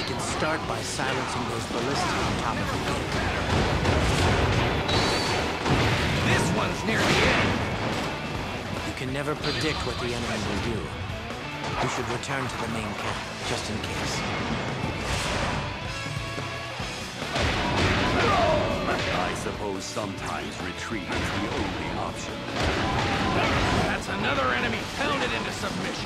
We can start by silencing those ballistas on top of the gate. This one's near the end. You can never predict what the enemy will do. We should return to the main camp, just in case. I suppose sometimes retreat is the only option. That's another enemy pounded into submission.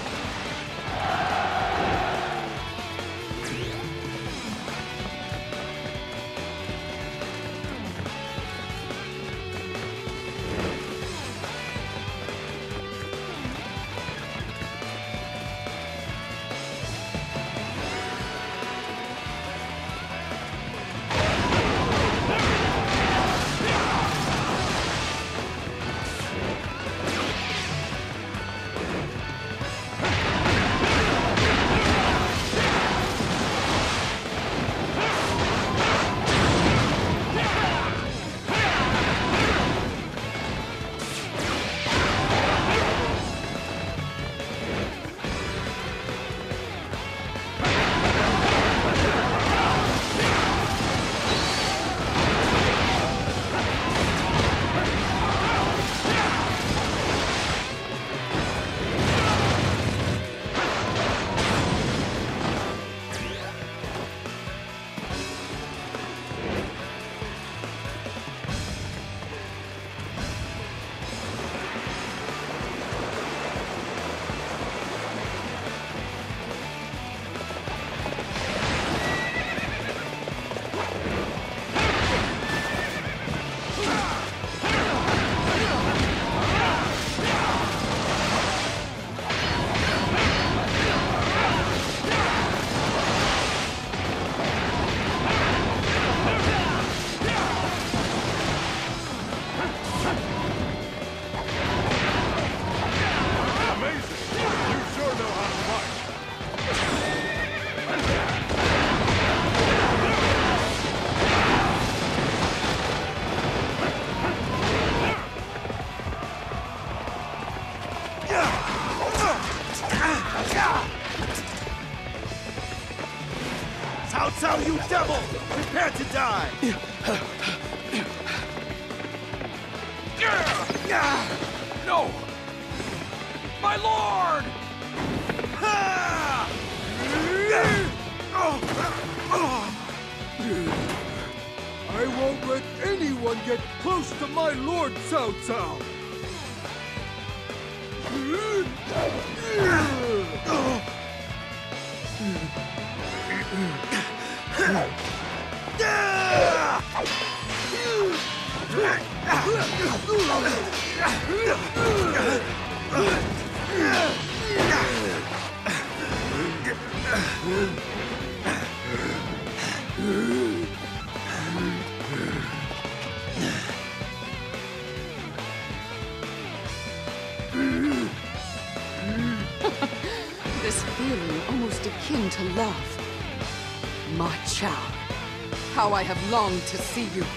Cao Cao, you devil! Prepare to die! No! My lord! I won't let anyone get close to my Lord Cao Cao! This feeling almost akin to love. Ma Chao, how I have longed to see you.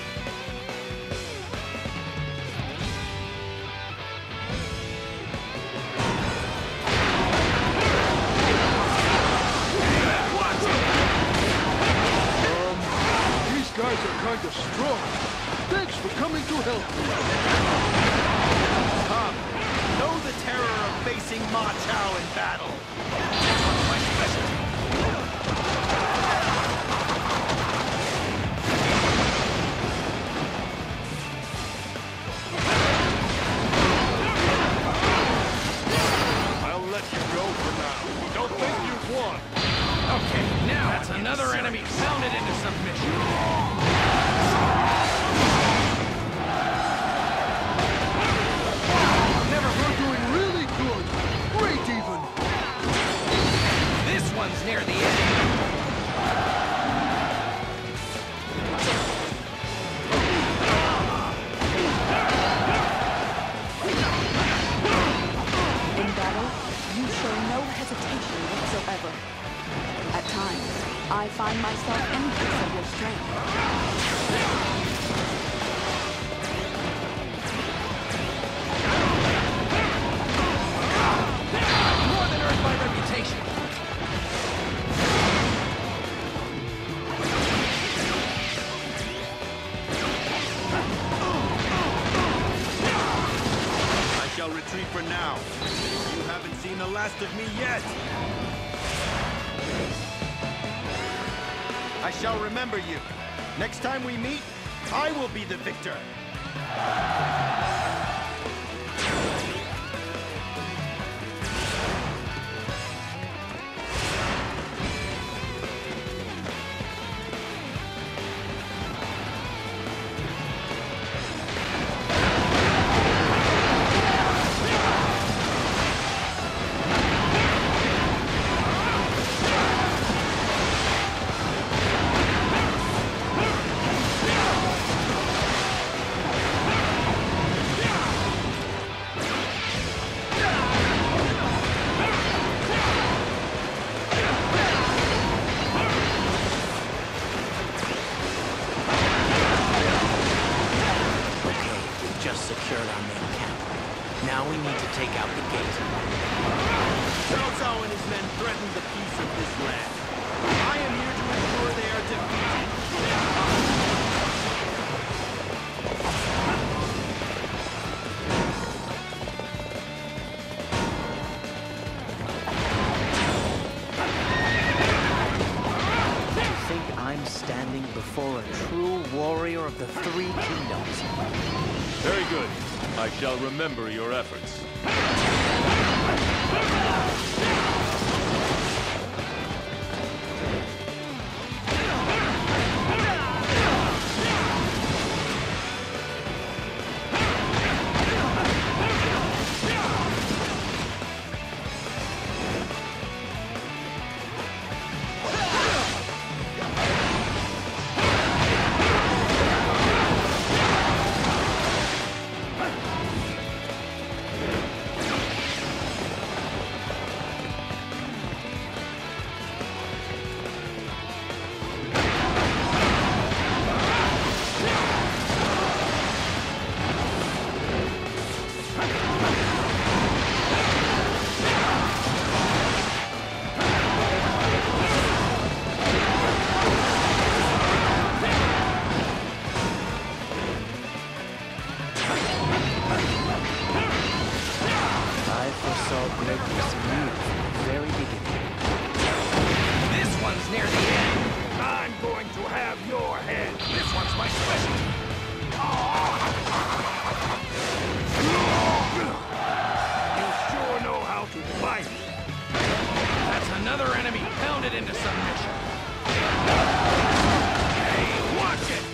These guys are kind of strong. Thanks for coming to help me. Come, know the terror of facing Ma Chao in battle. That's one of my specialties. I'll let you go for now. Don't think you've won. Okay, now that's another enemy pounded into submission. We're doing really good. Great even. This one's near the end. In battle, you show no hesitation whatsoever. At times, I find myself envious of your strength. More than earned my reputation. last of me yet! I shall remember you. Next time we meet, I will be the victor! Secured our main camp. Now we need to take out the gate. Cao Cao and his men threaten the peace of this land. I am here to ensure they are defeated. I think I'm standing before a true warrior of the Three Kingdoms. Very good. I shall remember your efforts. Another enemy pounded into submission. Hey, watch it!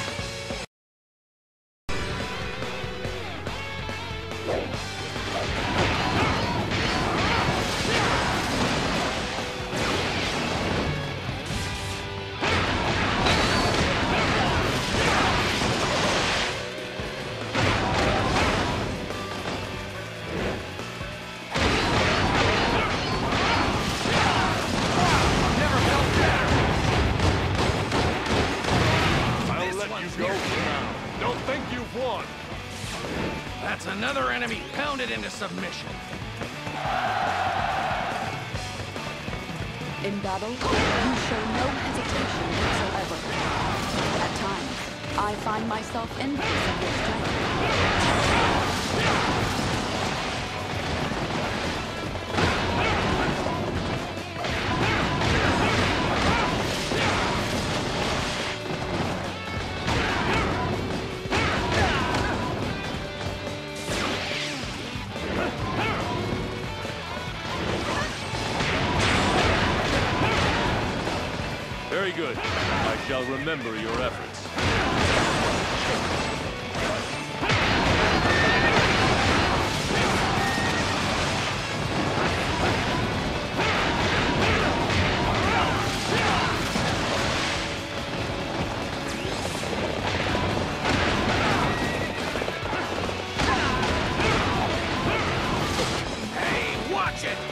That's another enemy pounded into submission. In battle, you show no hesitation whatsoever. At times, I find myself envious of your strength. Very good. I shall remember your efforts. Hey, watch it!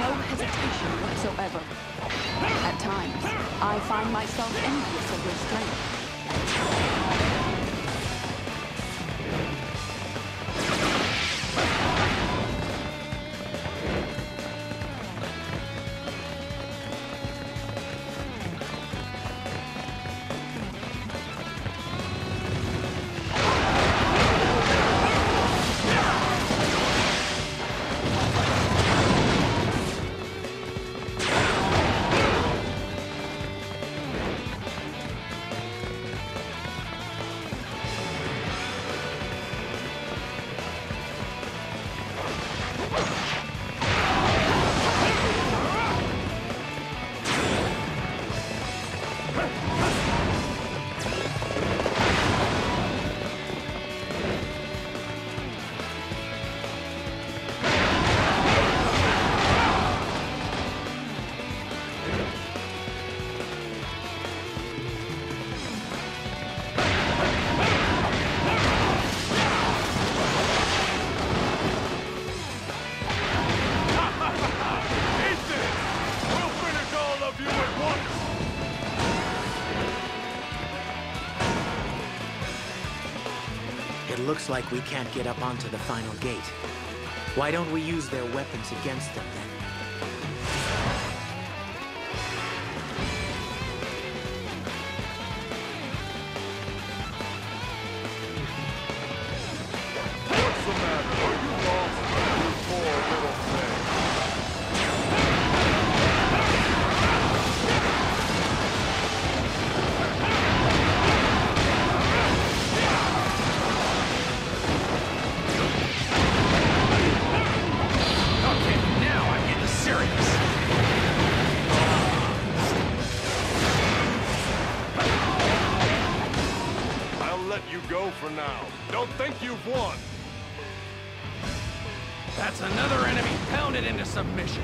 no hesitation whatsoever. At times, I find myself envious of your strength. It looks like we can't get up onto the final gate. Why don't we use their weapons against them then? What's the matter? Are you lost? You poor little thing. You go for now. Don't think you've won. That's another enemy pounded into submission.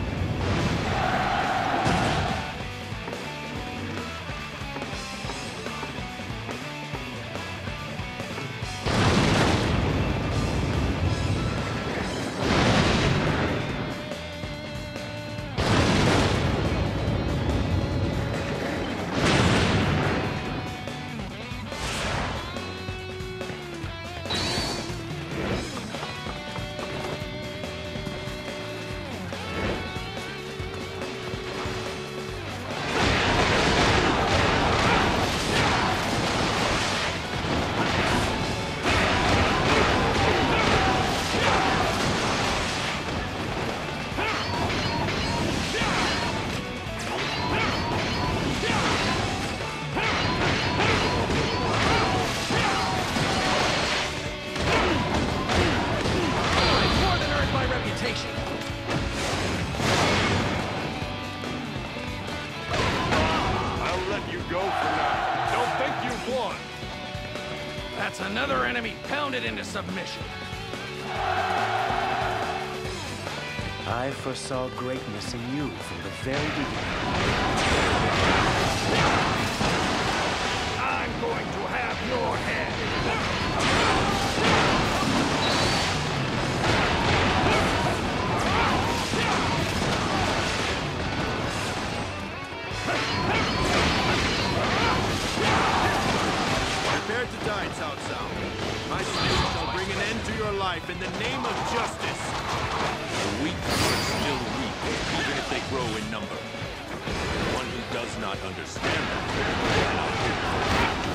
That's another enemy pounded into submission. I foresaw greatness in you from the very beginning. I'm going to have your head. Prepare to die, Cao Cao. My spirit shall bring an end to your life in the name of justice. The weak are still weak, even if they grow in number. One who does not understand that cannot